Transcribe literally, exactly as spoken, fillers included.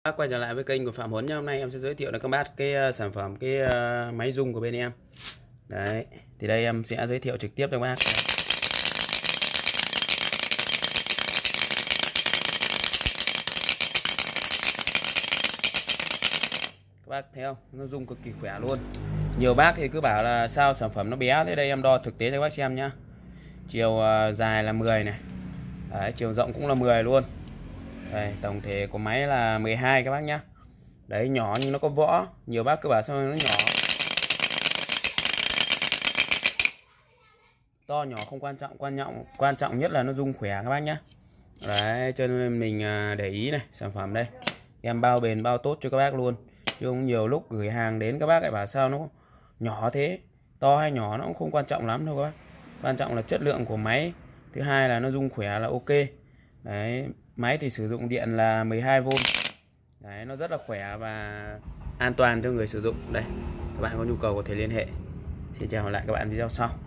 Bác quay trở lại với kênh của Phạm Huấn nhé. Hôm nay em sẽ giới thiệu đến các bác cái uh, sản phẩm cái uh, máy rung của bên em. Đấy, thì đây em sẽ giới thiệu trực tiếp cho các bác. Các bác thấy không? Nó rung cực kỳ khỏe luôn. Nhiều bác thì cứ bảo là sao sản phẩm nó bé thế, đây em đo thực tế cho các bác xem nhá. Chiều uh, dài là mười này. Đấy, chiều rộng cũng là mười luôn. Đây, tổng thể của máy là mười hai các bác nhá. Đấy, nhỏ nhưng nó có võ. Nhiều bác cứ bảo sao nó nhỏ. To nhỏ không quan trọng, quan trọng quan trọng nhất là nó rung khỏe các bác nhá. Đấy, cho nên mình để ý này, sản phẩm đây em bao bền bao tốt cho các bác luôn. Chứ không nhiều lúc gửi hàng đến các bác lại bảo sao nó nhỏ thế. To hay nhỏ nó cũng không quan trọng lắm đâu các bác. Quan trọng là chất lượng của máy. Thứ hai là nó rung khỏe là ok. Đấy, máy thì sử dụng điện là mười hai vôn. Đấy, nó rất là khỏe và an toàn cho người sử dụng. Đây, các bạn có nhu cầu có thể liên hệ. Xin chào lại các bạn video sau.